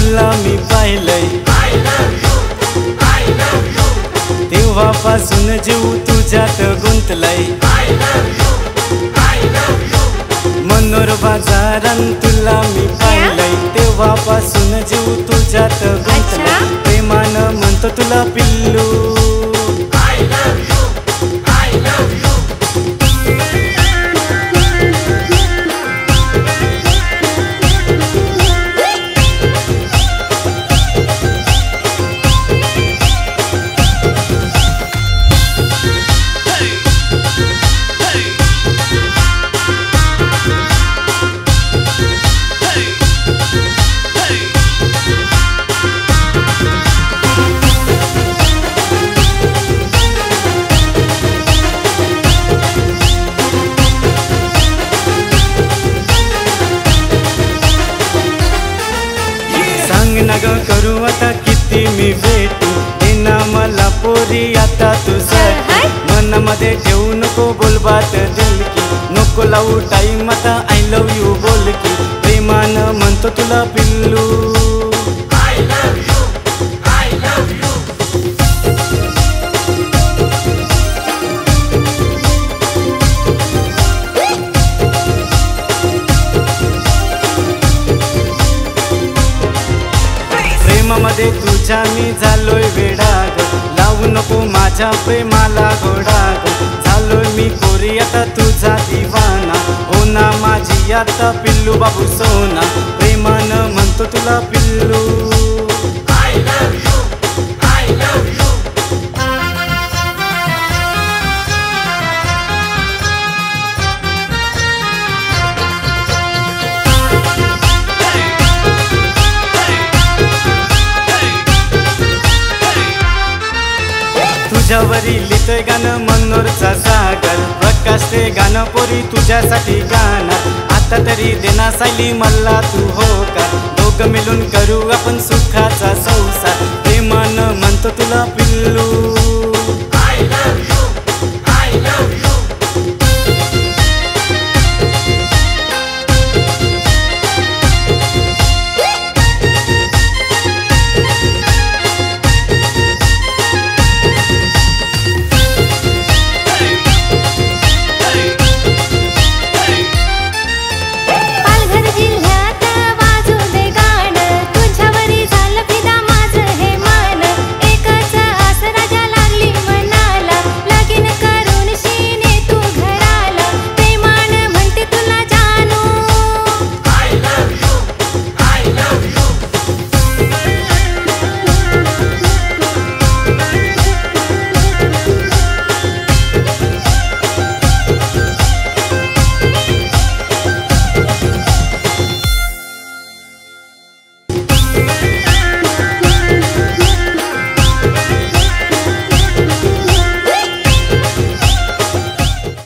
तुला मी पाहिलंय, तेव्हापासून जीव तुझ्यात गुंतलाय। मनोर बाजारात तुला मी पाहिलंय, तेव्हापासून जीव तुझ्यात गुंतलाय। प्रेमानं म्हणतो तुला पिल्लू, सांग ना ग करू आता किती मी भेटू, देना मला पोरी आता तुझ्यासाठी। मनामध्ये ठेवू नको बोलबात दिल की, नको लावू टाईम आता आय लव्ह यू बोल की। प्रेमानं म्हणतो तुला पिल्लू, प्रेमामध्ये तुझ्या मी झालोय वेडा ग, लावू नको माझ्या प्रेमाला घोडा ग। झालोय मी पोरी आता तुझा दिवाना, हो ना माझी आता पिल्लू बाबू सोना। प्रेमानं म्हणतो तुला पिल्लू, तुझ्यावरी लिहितोय गाणं मनोरचा सागर, प्रकाश ते गाणं पोरी तुझ्यासाठी गाणं। आता तरी देना सायली मला तू हो का, दोघं मिळून करू आपण